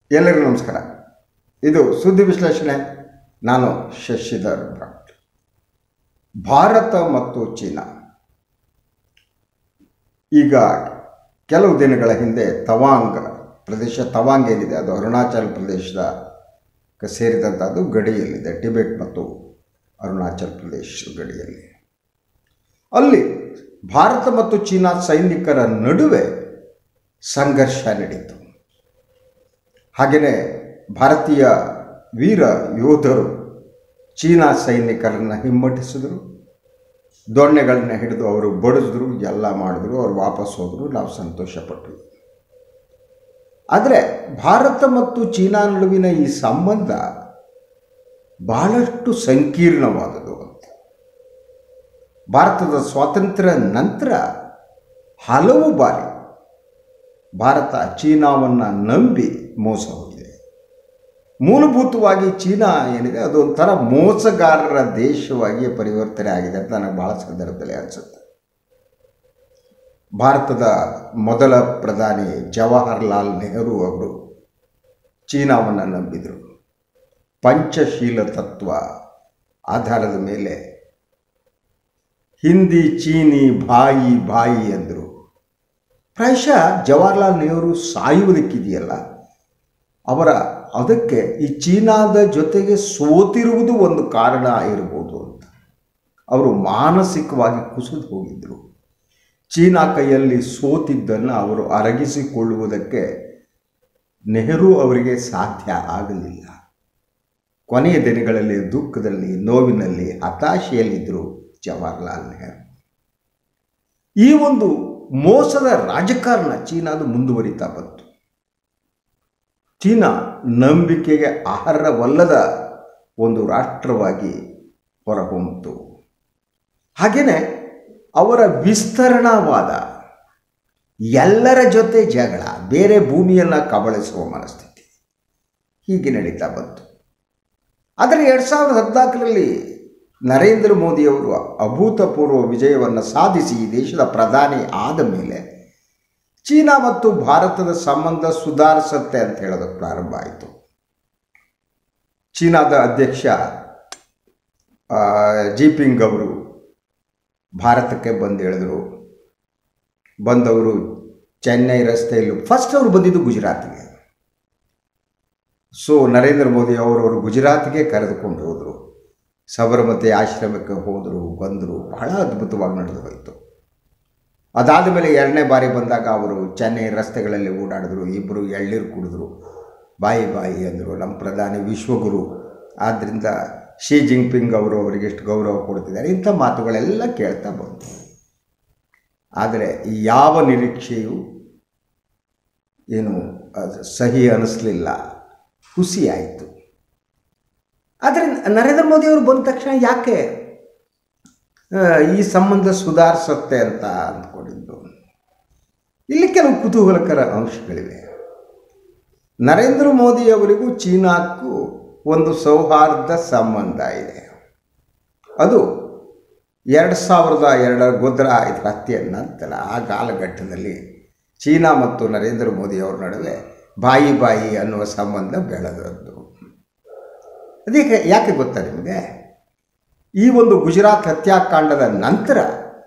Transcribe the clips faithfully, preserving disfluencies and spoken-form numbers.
ಎಲ್ಲರಿಗೂ ನಮಸ್ಕಾರ. ಇದು ಸುದ್ದಿ ವಿಶ್ಲೇಷಣೆ. ನಾನು ಶಶಿಧರ್ ಭಟ್. ಭಾರತ ಮತ್ತು ಚೀನಾ ಈಗ ಕೆಲವು ದಿನಗಳ ಹಿಂದೆ ತವಾಂಗ್ ಪ್ರದೇಶ, ತವಾಂಗ್ ಏನಿದೆ ಅದು ಅರುಣಾಚಲ್ ಪ್ರದೇಶದ ಸೇರಿದಂಥದ್ದು, ಗಡಿಯಲ್ಲಿದೆ, ಟಿಬೆಟ್ ಮತ್ತು ಅರುಣಾಚಲ್ ಪ್ರದೇಶ ಗಡಿಯಲ್ಲಿ. ಅಲ್ಲಿ ಭಾರತ ಮತ್ತು ಚೀನಾ ಸೈನಿಕರ ನಡುವೆ ಸಂಘರ್ಷ ನಡೀತು. ಹಾಗೆಯೇ ಭಾರತೀಯ ವೀರ ಯೋಧರು ಚೀನಾ ಸೈನಿಕರನ್ನು ಹಿಮ್ಮಟ್ಟಿಸಿದ್ರು, ದೊಣ್ಣೆಗಳನ್ನ ಹಿಡಿದು ಅವರು ಬಡಿಸಿದ್ರು, ಎಲ್ಲ ಮಾಡಿದ್ರು, ಅವರು ವಾಪಸ್ ಹೋದರು. ನಾವು ಸಂತೋಷಪಟ್ಟರು. ಆದರೆ ಭಾರತ ಮತ್ತು ಚೀನಾ ನಡುವಿನ ಈ ಸಂಬಂಧ ಬಹಳಷ್ಟು ಸಂಕೀರ್ಣವಾದದ್ದು ಅಂತ. ಭಾರತದ ಸ್ವಾತಂತ್ರ್ಯ ನಂತರ ಹಲವು ಬಾರಿ ಭಾರತ ಚೀನಾವನ್ನು ನಂಬಿ ಮೋಸ ಹೋಗಿದೆ. ಮೂಲಭೂತವಾಗಿ ಚೀನಾ ಏನಿದೆ ಅದೊಂಥರ ಮೋಸಗಾರರ ದೇಶವಾಗಿ ಪರಿವರ್ತನೆ ಆಗಿದೆ ಅಂತ ನನಗೆ ಭಾಳ ಸಂದರ್ಭದಲ್ಲಿ ಅನಿಸುತ್ತೆ. ಭಾರತದ ಮೊದಲ ಪ್ರಧಾನಿ ಜವಾಹರ್ಲಾಲ್ ನೆಹರು ಅವರು ಚೀನಾವನ್ನು ನಂಬಿದರು. ಪಂಚಶೀಲ ತತ್ವ ಆಧಾರದ ಮೇಲೆ ಹಿಂದಿ ಚೀನಿ ಬಾಯಿ ಬಾಯಿ ಅಂದರು. ಪ್ರಾಯಶಃ ಜವಾಹರ್ಲಾಲ್ ನೆಹರು ಸಾಯುವುದಕ್ಕಿದೆಯಲ್ಲ, ಅವರ ಅದಕ್ಕೆ ಈ ಚೀನಾದ ಜೊತೆಗೆ ಸೋತಿರುವುದು ಒಂದು ಕಾರಣ ಇರ್ಬೋದು ಅಂತ. ಅವರು ಮಾನಸಿಕವಾಗಿ ಕುಸಿದು ಹೋಗಿದ್ದರು. ಚೀನಾ ಕೈಯಲ್ಲಿ ಸೋತಿದ್ದನ್ನು ಅವರು ಅರಗಿಸಿಕೊಳ್ಳುವುದಕ್ಕೆ ನೆಹರು ಅವರಿಗೆ ಸಾಧ್ಯ ಆಗಲಿಲ್ಲ. ಕೊನೆಯ ದಿನಗಳಲ್ಲಿ ದುಃಖದಲ್ಲಿ, ನೋವಿನಲ್ಲಿ, ಹತಾಶೆಯಲ್ಲಿದ್ದರು ಜವಾಹರ್ಲಾಲ್ ನೆಹರು. ಈ ಒಂದು ಮೋಸದ ರಾಜಕಾರಣ ಚೀನಾದು ಮುಂದುವರಿತಾ ಬಂತು. ಚೀನಾ ನಂಬಿಕೆಗೆ ಅರ್ಹವಲ್ಲದ ಒಂದು ರಾಷ್ಟ್ರವಾಗಿ ಹೊರಹೊಮ್ಮಿತು. ಹಾಗೆಯೇ ಅವರ ವಿಸ್ತರಣಾವಾದ, ಎಲ್ಲರ ಜೊತೆ ಜಗಳ, ಬೇರೆ ಭೂಮಿಯನ್ನು ಕಬಳಿಸುವ ಮನಸ್ಥಿತಿ ಹೀಗೆ ನಡೀತಾ ಬಂತು. ಆದರೆ ಎರಡು ಸಾವಿರದ ಹದಿನಾಲ್ಕರಲ್ಲಿ ನರೇಂದ್ರ ಮೋದಿಯವರು ಅಭೂತಪೂರ್ವ ವಿಜಯವನ್ನು ಸಾಧಿಸಿ ಈ ದೇಶದ ಪ್ರಧಾನಿ ಆದ ಮೇಲೆ ಚೀನಾ ಮತ್ತು ಭಾರತದ ಸಂಬಂಧ ಸುಧಾರಿಸುತ್ತೆ ಅಂತ ಹೇಳೋದಕ್ಕೆ ಪ್ರಾರಂಭ ಆಯಿತು. ಚೀನಾದ ಅಧ್ಯಕ್ಷ ಜಿಪಿಂಗ್ ಅವರು ಭಾರತಕ್ಕೆ ಬಂದು ಹೇಳಿದ್ರು. ಬಂದವರು ಚೆನ್ನೈ ರಸ್ತೆಯಲ್ಲೂ ಫಸ್ಟ್ ಅವರು ಬಂದಿದ್ದು ಗುಜರಾತ್ಗೆ. ಸೊ ನರೇಂದ್ರ ಮೋದಿ ಅವರವರು ಗುಜರಾತ್ಗೆ ಕರೆದುಕೊಂಡು ಹೋದರು. ಸಬರಮತಿ ಆಶ್ರಮಕ್ಕೆ ಹೋದರು, ಬಂದರು. ಬಹಳ ಅದ್ಭುತವಾಗಿ ನಡೆದು ಹೋಯಿತು. ಅದಾದ ಮೇಲೆ ಎರಡನೇ ಬಾರಿ ಬಂದಾಗ ಅವರು ಚೆನ್ನೈ ರಸ್ತೆಗಳಲ್ಲಿ ಓಡಾಡಿದ್ರು. ಇಬ್ಬರು ಎಳ್ನೀರು ಕುಡಿದ್ರು, ಬಾಯಿ ಬಾಯಿ ಅಂದರು. ನಮ್ಮ ಪ್ರಧಾನಿ ವಿಶ್ವಗುರು, ಆದ್ದರಿಂದ ಶಿ ಜಿನ್ಪಿಂಗ್ ಅವರು ಅವರಿಗೆ ಎಷ್ಟು ಗೌರವ ಕೊಡ್ತಿದ್ದಾರೆ, ಇಂಥ ಮಾತುಗಳೆಲ್ಲ ಕೇಳ್ತಾ ಬಂತು. ಆದರೆ ಯಾವ ನಿರೀಕ್ಷೆಯೂ ಏನು ಸಹಿ ಅನ್ನಿಸ್ಲಿಲ್ಲ, ಹುಸಿಯಾಯಿತು. ಆದರೆ ನರೇಂದ್ರ ಮೋದಿಯವರು ಬಂದ ತಕ್ಷಣ ಯಾಕೆ ಈ ಸಂಬಂಧ ಸುಧಾರಿಸುತ್ತೆ ಅಂತ ಅಂದ್ಕೊಂಡಿದ್ದು, ಇಲ್ಲಿ ಕೆಲವು ಕುತೂಹಲಕರ ಅಂಶಗಳಿವೆ. ನರೇಂದ್ರ ಮೋದಿಯವರಿಗೂ ಚೀನಾಕ್ಕೂ ಒಂದು ಸೌಹಾರ್ದ ಸಂಬಂಧ ಇದೆ. ಅದು ಎರಡು ಸಾವಿರದ ಎರಡರ ಗುಜರಾತ್ ಹತ್ಯೆಯ ನಂತರ ಆ ಕಾಲಘಟ್ಟದಲ್ಲಿ ಚೀನಾ ಮತ್ತು ನರೇಂದ್ರ ಮೋದಿಯವರ ನಡುವೆ ಬಾಯಿ ಬಾಯಿ ಅನ್ನುವ ಸಂಬಂಧ ಬೆಳೆದದ್ದು. ಅದಕ್ಕೆ ಯಾಕೆ ಗೊತ್ತಾ ನಿಮಗೆ? ಈ ಒಂದು ಗುಜರಾತ್ ಹತ್ಯಾಕಾಂಡದ ನಂತರ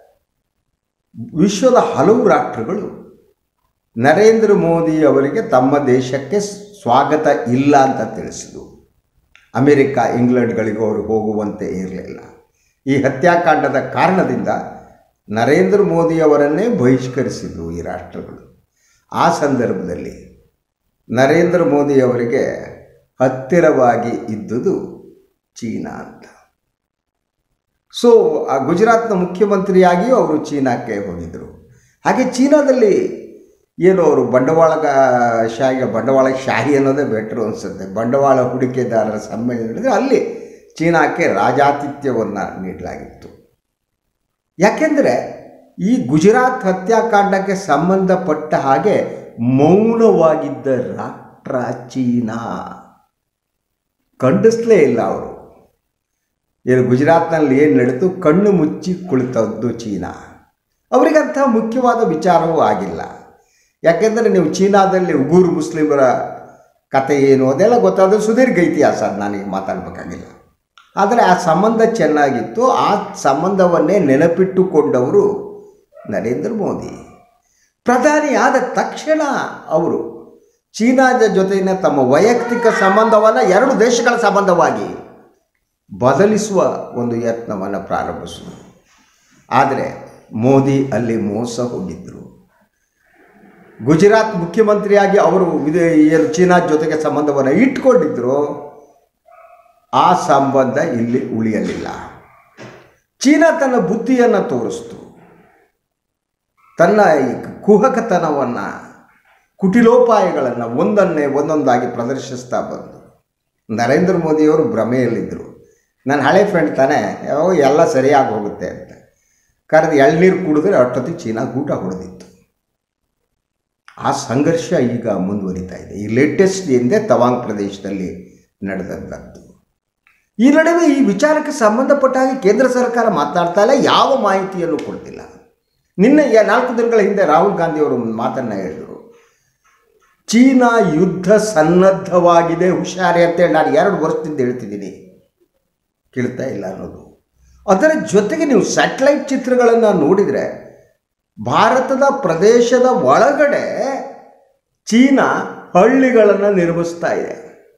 ವಿಶ್ವದ ಹಲವು ರಾಷ್ಟ್ರಗಳು ನರೇಂದ್ರ ಮೋದಿ ಅವರಿಗೆ ತಮ್ಮ ದೇಶಕ್ಕೆ ಸ್ವಾಗತ ಇಲ್ಲ ಅಂತ ತಿಳಿಸಿದರು. ಅಮೆರಿಕ, ಇಂಗ್ಲೆಂಡ್ಗಳಿಗೂ ಅವರು ಹೋಗುವಂತೆ ಇರಲಿಲ್ಲ. ಈ ಹತ್ಯಾಕಾಂಡದ ಕಾರಣದಿಂದ ನರೇಂದ್ರ ಮೋದಿಯವರನ್ನೇ ಬಹಿಷ್ಕರಿಸಿದರು ಈ ರಾಷ್ಟ್ರಗಳು. ಆ ಸಂದರ್ಭದಲ್ಲಿ ನರೇಂದ್ರ ಮೋದಿಯವರಿಗೆ ಹತ್ತಿರವಾಗಿ ಇದ್ದುದು ಚೀನಾ ಅಂತ. ಸೊ ಆ ಗುಜರಾತ್ನ ಮುಖ್ಯಮಂತ್ರಿಯಾಗಿಯೂ ಅವರು ಚೀನಾಕ್ಕೆ ಹೋಗಿದ್ದರು. ಹಾಗೆ ಚೀನಾದಲ್ಲಿ ಏನು ಅವರು ಬಂಡವಾಳಶಾಹಿ ಬಂಡವಾಳ ಶಾಹಿ ಅನ್ನೋದೇ ಬೆಟ್ರು ಅನಿಸುತ್ತೆ. ಬಂಡವಾಳ ಹೂಡಿಕೆದಾರರ ಸಮ್ಮೇಳನ ನಡೆದರೆ ಅಲ್ಲಿ ಚೀನಾಕ್ಕೆ ರಾಜಾತಿಥ್ಯವನ್ನು ನೀಡಲಾಗಿತ್ತು. ಯಾಕೆಂದರೆ ಈ ಗುಜರಾತ್ ಹತ್ಯಾಕಾಂಡಕ್ಕೆ ಸಂಬಂಧಪಟ್ಟ ಹಾಗೆ ಮೌನವಾಗಿದ್ದ ರಾಷ್ಟ್ರ ಚೀನಾ. ಖಂಡಿಸಲೇ ಇಲ್ಲ ಅವರು. ಏನು ಗುಜರಾತ್ನಲ್ಲಿ ಏನು ನಡೆದು ಕಣ್ಣು ಮುಚ್ಚಿ ಕುಳಿತದ್ದು ಚೀನಾ. ಅವರಿಗಂಥ ಮುಖ್ಯವಾದ ವಿಚಾರವೂ ಆಗಿಲ್ಲ. ಯಾಕೆಂದರೆ ನೀವು ಚೀನಾದಲ್ಲಿ ಉಗೂರ್ ಮುಸ್ಲಿಮರ ಕತೆ ಏನು ಅದೆಲ್ಲ ಗೊತ್ತಾದರೂ ಸುದೀರ್ಘ ಇತಿಹಾಸ, ಅದು ನನಗೆ ಮಾತಾಡಬೇಕಾಗಿಲ್ಲ. ಆದರೆ ಆ ಸಂಬಂಧ ಚೆನ್ನಾಗಿತ್ತು. ಆ ಸಂಬಂಧವನ್ನೇ ನೆನಪಿಟ್ಟುಕೊಂಡವರು ನರೇಂದ್ರ ಮೋದಿ. ಪ್ರಧಾನಿ ಆದ ತಕ್ಷಣ ಅವರು ಚೀನಾದ ಜೊತೆಗಿನ ತಮ್ಮ ವೈಯಕ್ತಿಕ ಸಂಬಂಧವನ್ನು ಎರಡು ದೇಶಗಳ ಸಂಬಂಧವಾಗಿ ಬದಲಿಸುವ ಒಂದು ಯತ್ನವನ್ನು ಪ್ರಾರಂಭಿಸಿದರು. ಆದರೆ ಮೋದಿ ಅಲ್ಲಿ ಮೋಸ ಹೋಗಿದ್ದರು. ಗುಜರಾತ್ ಮುಖ್ಯಮಂತ್ರಿಯಾಗಿ ಅವರು ವಿದೇ ಚೀನಾ ಜೊತೆಗೆ ಸಂಬಂಧವನ್ನು ಇಟ್ಕೊಂಡಿದ್ದರು. ಆ ಸಂಬಂಧ ಇಲ್ಲಿ ಉಳಿಯಲಿಲ್ಲ. ಚೀನಾ ತನ್ನ ಬುದ್ಧಿಯನ್ನು ತೋರಿಸ್ತು, ತನ್ನ ಕುಹಕತನವನ್ನು, ಕುಟಿಲೋಪಾಯಗಳನ್ನು ಒಂದನ್ನೇ ಒಂದೊಂದಾಗಿ ಪ್ರದರ್ಶಿಸ್ತಾ ಬಂದು ನರೇಂದ್ರ ಮೋದಿಯವರು ಭ್ರಮೆಯಲ್ಲಿದ್ದರು. ನನ್ನ ಹಳೆ ಫ್ರೆಂಡ್ ತಾನೇ, ಯಾವ ಎಲ್ಲ ಸರಿಯಾಗಿ ಹೋಗುತ್ತೆ ಅಂತ ಕರೆದು ಎಳ್ನೀರು ಕುಡಿದ್ರೆ ಅಷ್ಟೊತ್ತಿಗೆ ಚೀನಾ ಗೂಟ ಹೊಡೆದಿತ್ತು. ಆ ಸಂಘರ್ಷ ಈಗ ಮುಂದುವರಿತಾ ಇದೆ. ಈ ಲೇಟೆಸ್ಟ್ ಎಂದೇ ತವಾಂಗ್ ಪ್ರದೇಶದಲ್ಲಿ ನಡೆದದ್ದು. ಈ ನಡುವೆ ಈ ವಿಚಾರಕ್ಕೆ ಸಂಬಂಧಪಟ್ಟ ಹಾಗೆ ಕೇಂದ್ರ ಸರ್ಕಾರ ಮಾತನಾಡ್ತಾ ಇಲ್ಲ, ಯಾವ ಮಾಹಿತಿಯನ್ನು ಕೊಡ್ತಿಲ್ಲ. ನಿನ್ನೆ ನಾಲ್ಕು ದಿನಗಳ ಹಿಂದೆ ರಾಹುಲ್ ಗಾಂಧಿಯವರು ಮಾತನ್ನು ಹೇಳಿದರು, ಚೀನಾ ಯುದ್ಧ ಸನ್ನದ್ಧವಾಗಿದೆ, ಹುಷಾರಿ ಅಂತೇಳಿ ನಾನು ಎರಡು ವರ್ಷದಿಂದ ಹೇಳ್ತಿದ್ದೀನಿ, ಕೇಳ್ತಾ ಇಲ್ಲ ಅನ್ನೋದು. ಅದರ ಜೊತೆಗೆ ನೀವು ಸ್ಯಾಟಲೈಟ್ ಚಿತ್ರಗಳನ್ನು ನೋಡಿದರೆ ಭಾರತದ ಪ್ರದೇಶದ ಒಳಗಡೆ ಚೀನಾ ಹಳ್ಳಿಗಳನ್ನು ನಿರ್ಮಿಸ್ತಾ ಇದೆ,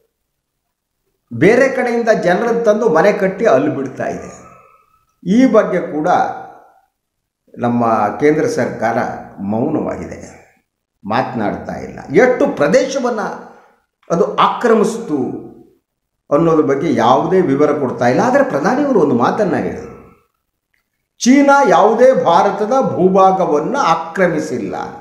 ಬೇರೆ ಕಡೆಯಿಂದ ಜನರನ್ನು ತಂದು ಮನೆ ಕಟ್ಟಿ ಅಲ್ಲಿ ಬಿಡ್ತಾ ಇದೆ. ಈ ಬಗ್ಗೆ ಕೂಡ ನಮ್ಮ ಕೇಂದ್ರ ಸರ್ಕಾರ ಮೌನವಾಗಿದೆ, ಮಾತನಾಡ್ತಾ ಇಲ್ಲ. ಎಷ್ಟು ಪ್ರದೇಶವನ್ನು ಅದು ಆಕ್ರಮಿಸ್ತು ಅನ್ನೋದ್ರ ಬಗ್ಗೆ ಯಾವುದೇ ವಿವರ ಕೊಡ್ತಾ ಇಲ್ಲ. ಆದರೆ ಪ್ರಧಾನಿಯವರು ಒಂದು ಮಾತನ್ನು ಹೇಳಿದರು, ಚೀನಾ ಯಾವುದೇ ಭಾರತದ ಭೂಭಾಗವನ್ನು ಆಕ್ರಮಿಸಿಲ್ಲ ಅಂತ.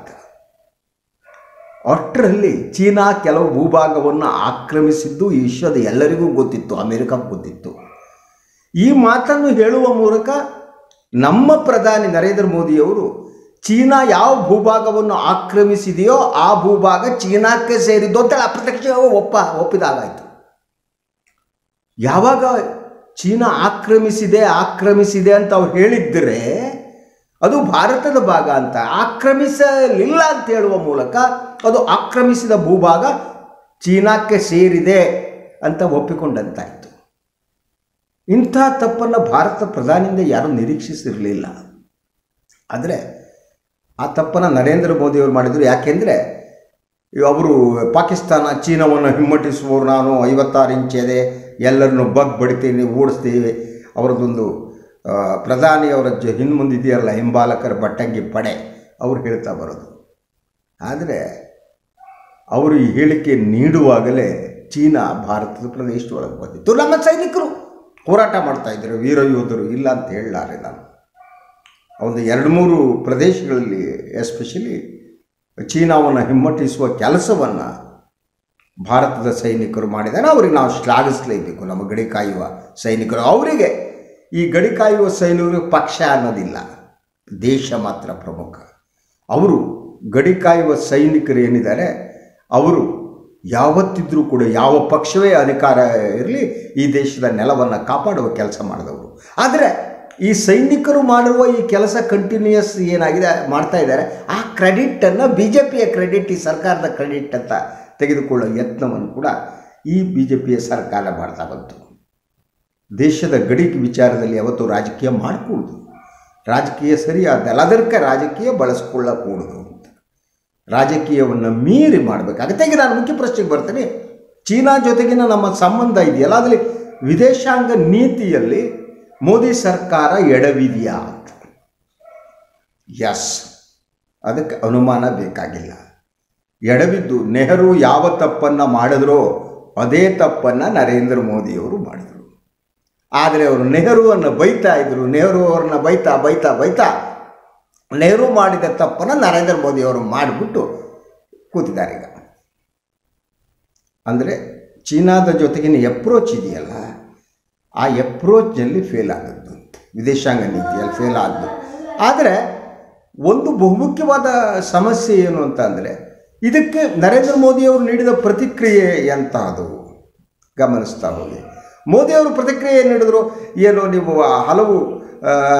ಅಷ್ಟರಲ್ಲಿ ಚೀನಾ ಕೆಲವು ಭೂಭಾಗವನ್ನು ಆಕ್ರಮಿಸಿದ್ದು ಈ ವಿಶ್ವದ ಎಲ್ಲರಿಗೂ ಗೊತ್ತಿತ್ತು, ಅಮೆರಿಕಕ್ಕೆ ಗೊತ್ತಿತ್ತು. ಈ ಮಾತನ್ನು ಹೇಳುವ ಮೂಲಕ ನಮ್ಮ ಪ್ರಧಾನಿ ನರೇಂದ್ರ ಮೋದಿಯವರು ಚೀನಾ ಯಾವ ಭೂಭಾಗವನ್ನು ಆಕ್ರಮಿಸಿದೆಯೋ ಆ ಭೂಭಾಗ ಚೀನಾಕ್ಕೆ ಸೇರಿದ್ದು ಅಂತೇಳಿ ಅಪ್ರತ್ಯಕ್ಷವಾಗಿ ಒಪ್ಪ ಒಪ್ಪಿದಾಗಾಯಿತು. ಯಾವಾಗ ಚೀನಾ ಆಕ್ರಮಿಸಿದೆ ಆಕ್ರಮಿಸಿದೆ ಅಂತ ಅವ್ರು ಹೇಳಿದ್ದರೆ ಅದು ಭಾರತದ ಭಾಗ ಅಂತ, ಆಕ್ರಮಿಸಲಿಲ್ಲ ಅಂತ ಹೇಳುವ ಮೂಲಕ ಅದು ಆಕ್ರಮಿಸಿದ ಭೂಭಾಗ ಚೀನಾಕ್ಕೆ ಸೇರಿದೆ ಅಂತ ಒಪ್ಪಿಕೊಂಡಂತಾಯಿತು. ಇಂಥ ತಪ್ಪನ್ನು ಭಾರತ ಪ್ರಧಾನಿಯಿಂದ ಯಾರೂ ನಿರೀಕ್ಷಿಸಿರಲಿಲ್ಲ. ಆದರೆ ಆ ತಪ್ಪನ್ನು ನರೇಂದ್ರ ಮೋದಿಯವರು ಮಾಡಿದರು. ಯಾಕೆಂದರೆ ಅವರು ಪಾಕಿಸ್ತಾನ ಚೀನಾವನ್ನು ಹಿಮ್ಮಟ್ಟಿಸುವವರು, ನಾನು ಐವತ್ತಾರು ಇಂಚ್ ಇದೆ, ಎಲ್ಲರನ್ನು ಬಗ್ ಬಡಿತೀನಿ, ಓಡಿಸ್ತೀವಿ, ಅವರದೊಂದು ಪ್ರಧಾನಿಯವರ ಜ ಹಿಂದೆ ಮುಂದಿದೆಯಲ್ಲ ಹಿಂಬಾಲಕರ ಬಟ್ಟಂಗಿ ಪಡೆ, ಅವರು ಹೇಳ್ತಾ ಬರೋದು. ಆದರೆ ಅವರು ಈ ಹೇಳಿಕೆ ನೀಡುವಾಗಲೇ ಚೀನಾ ಭಾರತದ ಪ್ರದೇಶದೊಳಗೆ ಬಂದಿತ್ತು. ನಮ್ಮ ಸೈನಿಕರು ಹೋರಾಟ ಮಾಡ್ತಾಯಿದ್ರು, ವೀರ ಯೋಧರು, ಇಲ್ಲ ಅಂತ ಹೇಳಲಾರೆ ನಾನು. ಒಂದು ಎರಡು ಮೂರು ಪ್ರದೇಶಗಳಲ್ಲಿ ಎಸ್ಪೆಷಲಿ ಚೀನಾವನ್ನು ಹಿಮ್ಮಟ್ಟಿಸುವ ಕೆಲಸವನ್ನು ಭಾರತದ ಸೈನಿಕರು ಮಾಡಿದ್ದಾರೆ. ಅವರಿಗೆ ನಾವು ಶ್ಲಾಘಿಸಲೇಬೇಕು, ನಮ್ಮ ಗಡಿ ಕಾಯುವ ಸೈನಿಕರು. ಅವರಿಗೆ ಈ ಗಡಿ ಕಾಯುವ ಸೈನಿಕರು ಪಕ್ಷ ಅನ್ನೋದಿಲ್ಲ, ದೇಶ ಮಾತ್ರ ಪ್ರಮುಖ. ಅವರು ಗಡಿ ಕಾಯುವ ಸೈನಿಕರು ಏನಿದ್ದಾರೆ ಅವರು ಯಾವತ್ತಿದ್ರೂ ಕೂಡ ಯಾವ ಪಕ್ಷವೇ ಅಧಿಕಾರ ಇರಲಿ ಈ ದೇಶದ ನೆಲವನ್ನು ಕಾಪಾಡುವ ಕೆಲಸ ಮಾಡಿದವರು. ಆದರೆ ಈ ಸೈನಿಕರು ಮಾಡುವ ಈ ಕೆಲಸ ಕಂಟಿನ್ಯೂಯಸ್ ಏನಾಗಿದೆ ಮಾಡ್ತಾ ಇದ್ದಾರೆ, ಆ ಕ್ರೆಡಿಟನ್ನು ಬಿ ಜೆ ಪಿಯ ಕ್ರೆಡಿಟ್, ಈ ಸರ್ಕಾರದ ಕ್ರೆಡಿಟ್ ಅಂತ ತೆಗೆದುಕೊಳ್ಳೋ ಯತ್ನವನ್ನು ಕೂಡ ಈ ಬಿ ಜೆ ಪಿಯ ಸರ್ಕಾರ ಮಾಡ್ತಾ ಬಂತು. ದೇಶದ ಗಡಿ ವಿಚಾರದಲ್ಲಿ ಯಾವತ್ತೂ ರಾಜಕೀಯ ಮಾಡಕೂಡದು, ರಾಜಕೀಯ ಸರಿಯಾದಲ್ಲ, ಅದಕ್ಕೆ ರಾಜಕೀಯ ಬಳಸ್ಕೊಳ್ಳಕೂಡದು ಅಂತ ರಾಜಕೀಯವನ್ನು ಮೀರಿ ಮಾಡಬೇಕಾಗುತ್ತೆ. ಈಗ ನಾನು ಮುಖ್ಯ ಪ್ರಶ್ನೆಗೆ ಬರ್ತೀನಿ, ಚೀನಾ ಜೊತೆಗಿನ ನಮ್ಮ ಸಂಬಂಧ ಇದೆಯಲ್ಲ, ಅದರಲ್ಲಿ ವಿದೇಶಾಂಗ ನೀತಿಯಲ್ಲಿ ಮೋದಿ ಸರ್ಕಾರ ಎಡವಿದೆಯಾ ಅಂತ. ಎಸ್, ಅದಕ್ಕೆ ಅನುಮಾನ ಬೇಕಾಗಿಲ್ಲ. ಎಡವಿದ್ದು ನೆಹರು ಯಾವ ತಪ್ಪನ್ನು ಮಾಡಿದ್ರೋ ಅದೇ ತಪ್ಪನ್ನು ನರೇಂದ್ರ ಮೋದಿಯವರು ಮಾಡಿದರು. ಆದರೆ ಅವರು ನೆಹರುವನ್ನು ಬೈತಾ ಇದ್ದರು, ನೆಹರು ಅವ್ರನ್ನ ಬೈತಾ ಬೈತಾ ಬೈತಾ ನೆಹರು ಮಾಡಿದ ತಪ್ಪನ್ನು ನರೇಂದ್ರ ಮೋದಿಯವರು ಮಾಡಿಬಿಟ್ಟು ಕೂತಿದ್ದಾರೆ ಈಗ. ಅಂದರೆ ಚೀನಾದ ಜೊತೆಗಿನ ಎಪ್ರೋಚ್ ಇದೆಯಲ್ಲ, ಆ ಎಪ್ರೋಚ್ನಲ್ಲಿ ಫೇಲ್ ಆದದ್ದು, ವಿದೇಶಾಂಗ ನೀತಿಯಲ್ಲಿ ಫೇಲ್ ಆದದ್ದು. ಆದರೆ ಒಂದು ಬಹುಮುಖ್ಯವಾದ ಸಮಸ್ಯೆ ಏನು ಅಂತ ಅಂದರೆ, ಇದಕ್ಕೆ ನರೇಂದ್ರ ಮೋದಿಯವರು ನೀಡಿದ ಪ್ರತಿಕ್ರಿಯೆ ಎಂಥದ್ದು ಗಮನಿಸ್ತಾ ಹೋಗಿ. ಮೋದಿಯವರು ಪ್ರತಿಕ್ರಿಯೆ ನೀಡಿದ್ರು, ಏನು ನೀವು ಹಲವು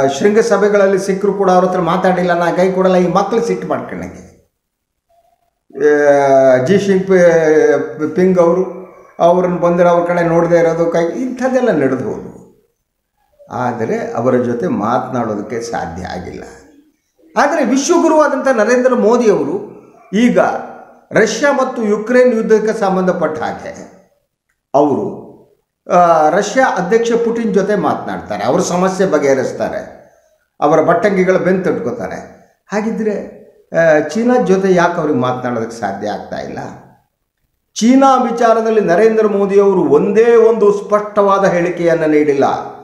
ಶೃಂಗಸಭೆಗಳಲ್ಲಿ ಸಿಕ್ಕರು ಕೂಡ ಅವ್ರ ಹತ್ರ ಮಾತಾಡಿಲ್ಲ, ನಾ ಕೈ ಕೊಡಲ್ಲ, ಈ ಮಕ್ಕಳು ಸಿಟ್ಟು ಮಾಡ್ಕೊಂಡಂಗೆ. ಜಿ ಶಿಂಗ್ ಪಿಂಗ್ ಅವರು ಅವ್ರನ್ನ ಬಂದರೆ ಅವ್ರ ಕಡೆ ನೋಡದೇ ಇರೋದು ಕೈ ಇಂಥದ್ದೆಲ್ಲ ನಡೆದು ಹೋದವು. ಆದರೆ ಅವರ ಜೊತೆ ಮಾತನಾಡೋದಕ್ಕೆ ಸಾಧ್ಯ ಆಗಿಲ್ಲ. ಆದರೆ ವಿಶ್ವಗುರುವಾದಂಥ ನರೇಂದ್ರ ಮೋದಿಯವರು ಈಗ ರಷ್ಯಾ ಮತ್ತು ಯುಕ್ರೇನ್ ಯುದ್ಧಕ್ಕೆ ಸಂಬಂಧಪಟ್ಟ ಹಾಗೆ ಅವರು ರಷ್ಯಾ ಅಧ್ಯಕ್ಷ ಪುಟಿನ್ ಜೊತೆ ಮಾತನಾಡ್ತಾರೆ, ಅವರ ಸಮಸ್ಯೆ ಬಗೆಹರಿಸ್ತಾರೆ, ಅವರ ಬಟ್ಟಂಗಿಗಳ ಬೆನ್ನು ತಟ್ಕೋತಾರೆ. ಹಾಗಿದ್ದರೆ ಚೀನಾ ಜೊತೆ ಯಾಕೆ ಅವ್ರಿಗೆ ಮಾತನಾಡೋದಕ್ಕೆ ಸಾಧ್ಯ ಆಗ್ತಾ ಇಲ್ಲ? ಚೀನಾ ವಿಚಾರದಲ್ಲಿ ನರೇಂದ್ರ ಮೋದಿಯವರು ಒಂದೇ ಒಂದು ಸ್ಪಷ್ಟವಾದ ಹೇಳಿಕೆಯನ್ನು ನೀಡಿಲ್ಲ.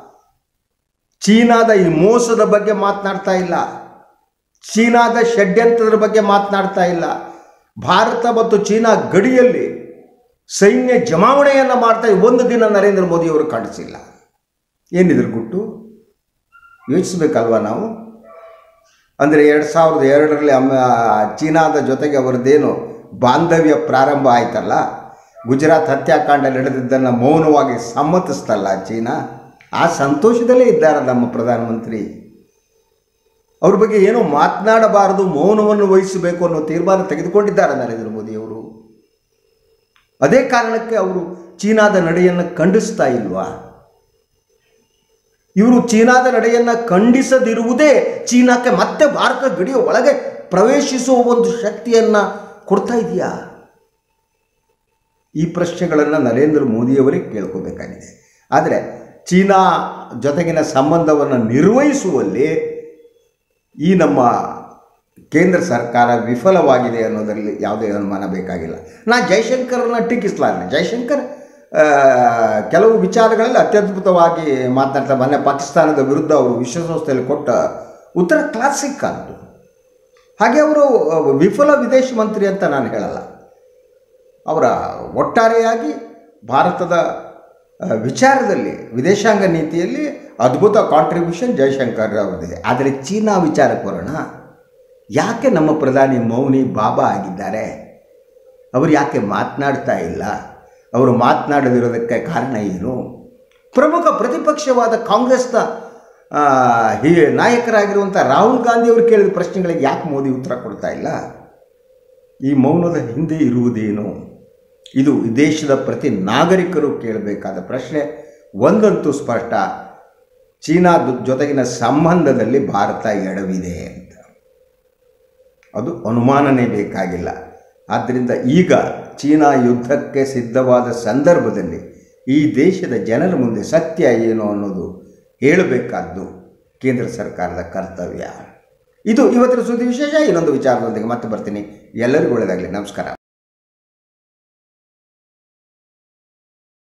ಚೀನಾದ ಈ ಮೋಸದ ಬಗ್ಗೆ ಮಾತನಾಡ್ತಾ ಇಲ್ಲ, ಚೀನಾದ ಷಡ್ಯಂತ್ರದ ಬಗ್ಗೆ ಮಾತನಾಡ್ತಾ ಇಲ್ಲ. ಭಾರತ ಮತ್ತು ಚೀನಾ ಗಡಿಯಲ್ಲಿ ಸೈನ್ಯ ಜಮಾವಣೆಯನ್ನು ಮಾಡ್ತಾ ಒಂದು ದಿನ ನರೇಂದ್ರ ಮೋದಿಯವರು ಕಾಣಿಸಿಲ್ಲ. ಏನಿದ್ರು ಗುಟ್ಟು ಯೋಚಿಸಬೇಕಲ್ವ ನಾವು? ಅಂದರೆ ಎರಡು ಸಾವಿರದ ಎರಡರಲ್ಲಿ ಅಮ್ಮ ಚೀನಾದ ಜೊತೆಗೆ ಅವರದ್ದೇನು ಬಾಂಧವ್ಯ ಪ್ರಾರಂಭ ಆಯ್ತಲ್ಲ, ಗುಜರಾತ್ ಹತ್ಯಾಕಾಂಡ ನಡೆದಿದ್ದನ್ನು ಮೌನವಾಗಿ ಸಮ್ಮತಿಸ್ತಲ್ಲ ಚೀನಾ, ಆ ಸಂತೋಷದಲ್ಲೇ ಇದ್ದಾರೆ ನಮ್ಮ ಪ್ರಧಾನಮಂತ್ರಿ. ಅವ್ರ ಬಗ್ಗೆ ಏನೋ ಮಾತನಾಡಬಾರದು, ಮೌನವನ್ನು ವಹಿಸಬೇಕು ಅನ್ನೋ ತೀರ್ಮಾನ ತೆಗೆದುಕೊಂಡಿದ್ದಾರೆ ನರೇಂದ್ರ ಮೋದಿಯವರು. ಅದೇ ಕಾರಣಕ್ಕೆ ಅವರು ಚೀನಾದ ನಡೆಯನ್ನು ಖಂಡಿಸ್ತಾ ಇಲ್ವಾ? ಇವರು ಚೀನಾದ ನಡೆಯನ್ನು ಖಂಡಿಸದಿರುವುದೇ ಚೀನಾಕ್ಕೆ ಮತ್ತೆ ಭಾರತ ಗಡಿಯ ಒಳಗೆ ಪ್ರವೇಶಿಸುವ ಒಂದು ಶಕ್ತಿಯನ್ನು ಕೊಡ್ತಾ ಇದೆಯಾ? ಈ ಪ್ರಶ್ನೆಗಳನ್ನು ನರೇಂದ್ರ ಮೋದಿಯವರೇ ಕೇಳ್ಕೋಬೇಕಾಗಿದೆ. ಆದರೆ ಚೀನಾ ಜೊತೆಗಿನ ಸಂಬಂಧವನ್ನು ನಿರ್ವಹಿಸುವಲ್ಲಿ ಈ ನಮ್ಮ ಕೇಂದ್ರ ಸರ್ಕಾರ ವಿಫಲವಾಗಿದೆ ಅನ್ನೋದರಲ್ಲಿ ಯಾವುದೇ ಅನುಮಾನ ಬೇಕಾಗಿಲ್ಲ. ನಾ ಜೈಶಂಕರ್ನ ಟೀಕಿಸಲಾರೆ. ಜೈಶಂಕರ್ ಕೆಲವು ವಿಚಾರಗಳಲ್ಲಿ ಅತ್ಯದ್ಭುತವಾಗಿ ಮಾತನಾಡ್ತಾ, ಮೊನ್ನೆ ಪಾಕಿಸ್ತಾನದ ವಿರುದ್ಧ ಅವರು ವಿಶ್ವಸಂಸ್ಥೆಯಲ್ಲಿ ಕೊಟ್ಟ ಉತ್ತರ ಕ್ಲಾಸಿಕ್ ಆಯಿತು. ಹಾಗೆ ಅವರು ವಿಫಲ ವಿದೇಶ ಮಂತ್ರಿ ಅಂತ ನಾನು ಹೇಳಲ್ಲ. ಅವರ ಒಟ್ಟಾರೆಯಾಗಿ ಭಾರತದ ವಿಚಾರದಲ್ಲಿ ವಿದೇಶಾಂಗ ನೀತಿಯಲ್ಲಿ ಅದ್ಭುತ ಕಾಂಟ್ರಿಬ್ಯೂಷನ್ ಜೈಶಂಕರ್ ಅವರದಿದೆ. ಆದರೆ ಚೀನಾ ವಿಚಾರಕ್ಕೆ ಬರೋಣ. ಯಾಕೆ ನಮ್ಮ ಪ್ರಧಾನಿ ಮೌನಿ ಬಾಬಾ ಆಗಿದ್ದಾರೆ? ಅವರು ಯಾಕೆ ಮಾತನಾಡ್ತಾ ಇಲ್ಲ? ಅವರು ಮಾತನಾಡದಿರೋದಕ್ಕೆ ಕಾರಣ ಏನು? ಪ್ರಮುಖ ಪ್ರತಿಪಕ್ಷವಾದ ಕಾಂಗ್ರೆಸ್ನ ಹಿ ನಾಯಕರಾಗಿರುವಂಥ ರಾಹುಲ್ ಗಾಂಧಿ ಅವರು ಕೇಳಿದ ಪ್ರಶ್ನೆಗಳಿಗೆ ಯಾಕೆ ಮೋದಿ ಉತ್ತರ ಕೊಡ್ತಾ ಇಲ್ಲ? ಈ ಮೌನದ ಹಿಂದೆ ಇರುವುದೇನು? ಇದು ದೇಶದ ಪ್ರತಿ ನಾಗರಿಕರು ಕೇಳಬೇಕಾದ ಪ್ರಶ್ನೆ. ಒಂದಂತೂ ಸ್ಪಷ್ಟ, ಚೀನಾದ ಜೊತೆಗಿನ ಸಂಬಂಧದಲ್ಲಿ ಭಾರತ ಎಡವಿದೆ ಅಂತ, ಅದು ಅನುಮಾನನೇ ಬೇಕಾಗಿಲ್ಲ. ಆದ್ದರಿಂದ ಈಗ ಚೀನಾ ಯುದ್ಧಕ್ಕೆ ಸಿದ್ಧವಾದ ಸಂದರ್ಭದಲ್ಲಿ ಈ ದೇಶದ ಜನರ ಮುಂದೆ ಸತ್ಯ ಏನು ಅನ್ನೋದು ಹೇಳಬೇಕಾದ್ದು ಕೇಂದ್ರ ಸರ್ಕಾರದ ಕರ್ತವ್ಯ. ಇದು ಇವತ್ತಿನ ಸುದ್ದಿ ವಿಶೇಷ. ಇನ್ನೊಂದು ವಿಚಾರದೊಂದಿಗೆ ಮತ್ತೆ ಬರ್ತೀನಿ. ಎಲ್ಲರಿಗೂ ಒಳ್ಳೆಯದಾಗಲಿ. ನಮಸ್ಕಾರ.